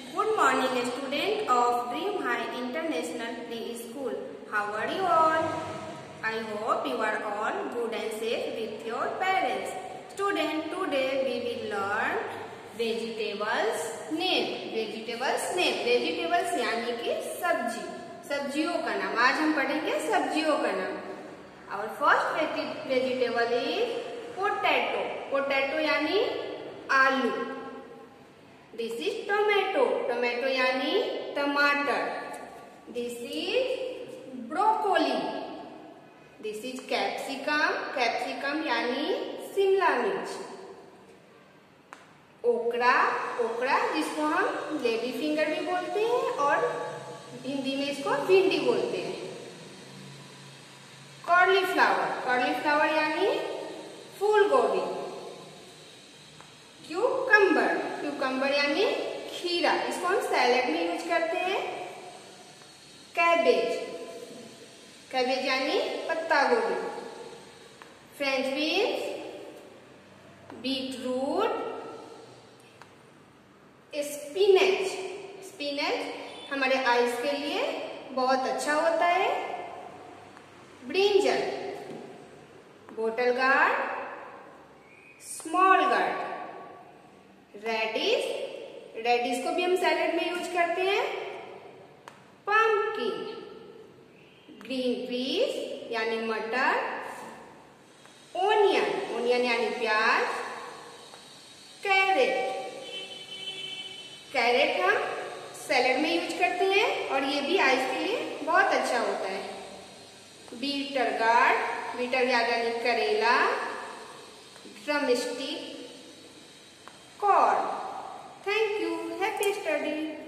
Good morning, student of Dream High International Preschool. How are you all? I hope you are all good and safe with your parents. Student, today we will learn vegetables name. Vegetables यानी कि सब्जी, सब्जियों का नाम. आज हम पढ़ेंगे सब्जियों का नाम. Our first vegetable is potato. Potato यानी आलू. This is tomato. Tomato यानी टमाटर. This is broccoli. This is capsicum. Capsicum यानी शिमला मिर्च. ओकरा, ओकरा जिसको हम लेडी फिंगर भी बोलते हैं और हिंदी में इसको भिंडी बोलते हैं. कॉलीफ्लावर. कॉलीफ्लावर यानी फूल गोभी. क्यूकम्बर. क्यूकम्बर यानी खीरा. इसको हम सैलेड में यूज करते हैं. कैबेज. कैबेज यानी पत्ता गोभी. French beans. Beetroot. Spinach. Spinach हमारे आईज के लिए बहुत अच्छा होता है. Brinjal. Bottle gourd. Small gourd. Radish. Radish को भी हम सैलेड में यूज करते हैं. पंपकिन. ग्रीन पीस यानी मटर. ओनियन. ओनियन यानी प्याज. कैरेट. कैरेट हम सैलेड में यूज करते हैं और ये भी आइस के लिए बहुत अच्छा होता है. Beater guard. बीटर यानी करेला. Drumstick. Corn. Thank you. Happy study.